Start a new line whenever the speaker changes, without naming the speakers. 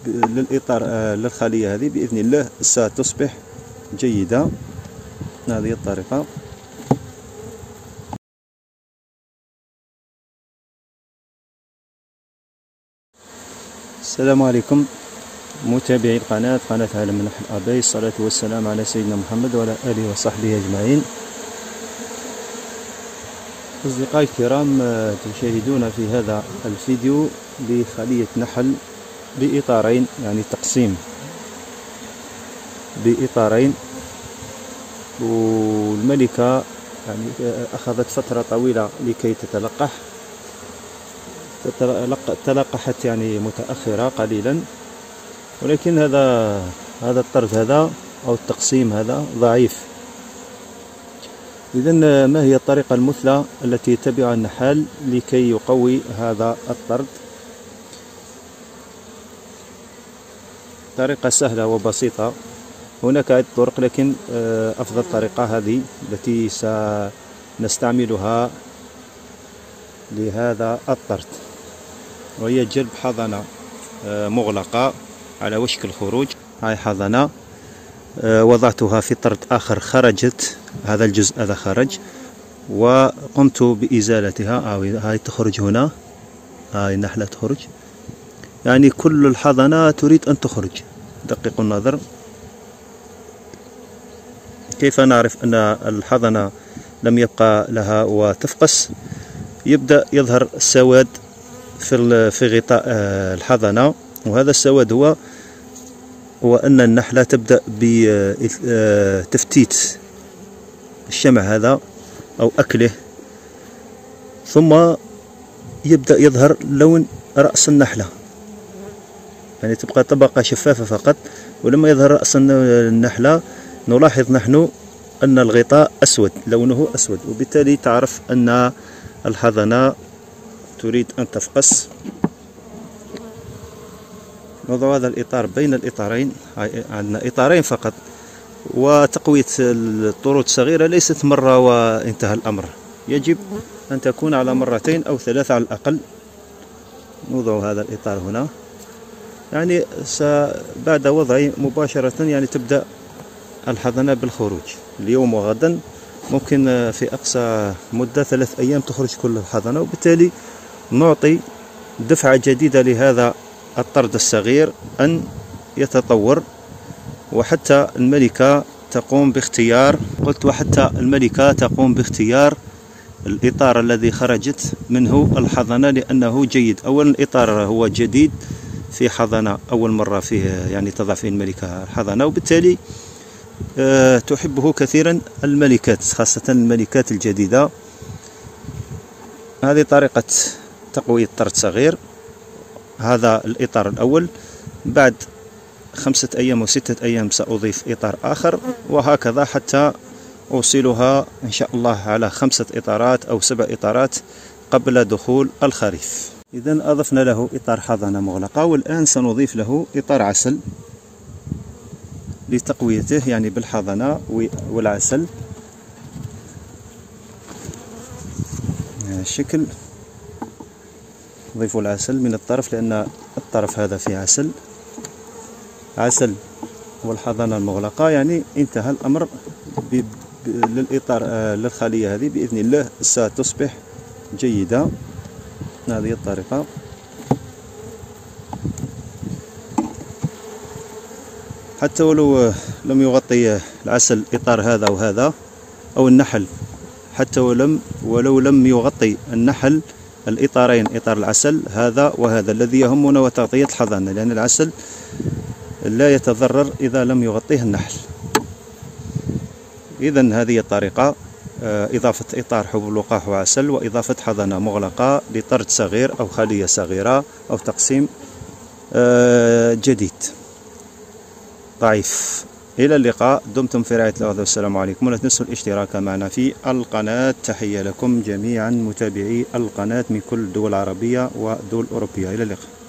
للإطار للخلية هذه بإذن الله ستصبح جيدة. هذه الطريقة. السلام عليكم متابعي قناة عالم النحل أبي، الصلاة والسلام على سيدنا محمد وعلى آله وصحبه أجمعين. أصدقائي الكرام، تشاهدون في هذا الفيديو لخلية نحل بإطارين، يعني تقسيم بإطارين. والملكة يعني أخذت فترة طويلة لكي تلقحت يعني متأخرة قليلا، ولكن هذا الطرد هذا أو التقسيم هذا ضعيف. إذن ما هي الطريقة المثلى التي يتبعها النحال لكي يقوي هذا الطرد؟ طريقة سهلة وبسيطة. هناك عدة طرق، لكن أفضل طريقة هذه التي سنستعملها لهذا الطرد، وهي جلب حضنة مغلقة على وشك الخروج. هاي حضنة وضعتها في طرد آخر، خرجت هذا الجزء هذا خرج، وقمت بإزالتها. هاي تخرج هنا، هاي النحلة تخرج، يعني كل الحضنة تريد أن تخرج. دققوا النظر. كيف نعرف أن الحضنة لم يبقى لها وتفقس؟ يبدأ يظهر السواد في غطاء الحضنة، وهذا السواد هو أن النحلة تبدأ بتفتيت الشمع هذا أو أكله، ثم يبدأ يظهر لون رأس النحلة، يعني تبقى طبقة شفافة فقط. ولما يظهر رأس النحلة نلاحظ نحن أن الغطاء أسود، لونه أسود، وبالتالي تعرف أن الحضنة تريد أن تفقس. نضع هذا الإطار بين الإطارين، عندنا إطارين فقط، وتقوية الطرود الصغيرة ليست مرة وانتهى الأمر، يجب أن تكون على مرتين أو ثلاثة على الأقل. نوضع هذا الإطار هنا، يعني بعد وضعه مباشرة يعني تبدأ الحضنة بالخروج. اليوم وغدا ممكن في أقصى مدة 3 أيام تخرج كل الحضنة، وبالتالي نعطي دفعة جديدة لهذا الطرد الصغير أن يتطور. وحتى الملكة تقوم باختيار، وحتى الملكة تقوم باختيار الإطار الذي خرجت منه الحضنة لأنه جيد. أولا الإطار هو جديد في حضنة، أول مرة فيه يعني تضع فيه الملكة الحضنة، وبالتالي تحبه كثيرا الملكات، خاصة الملكات الجديدة. هذه طريقة تقوية طرد صغير. هذا الإطار الأول، بعد 5 أيام و 6 أيام سأضيف إطار آخر، وهكذا حتى أوصلها إن شاء الله على 5 إطارات أو 7 إطارات قبل دخول الخريف. إذن أضفنا له إطار حضنة مغلقة، والآن سنضيف له إطار عسل لتقويته، يعني بالحضنة والعسل. بهذا الشكل نضيف العسل من الطرف، لأن الطرف هذا فيه عسل والحضنة المغلقة، يعني انتهى الأمر للإطار للخلية هذه بإذن الله ستصبح جيدة. هذه الطريقة. حتى ولو لم يغطي العسل إطار هذا وهذا أو النحل، حتى ولو لم يغطي النحل الإطارين، إطار العسل هذا وهذا، الذي يهمنا هو تغطية الحضانة، لأن العسل لا يتضرر إذا لم يغطيه النحل. إذن هذه الطريقة، إضافة إطار حبوب لقاح وعسل، وإضافة حضانة مغلقة لطرد صغير أو خلية صغيرة أو تقسيم جديد ضعيف. إلى اللقاء، دمتم في رعاية الله، والسلام عليكم. ولا تنسوا الاشتراك معنا في القناة. تحية لكم جميعا متابعي القناة من كل الدول العربية والدول الأوروبية. إلى اللقاء.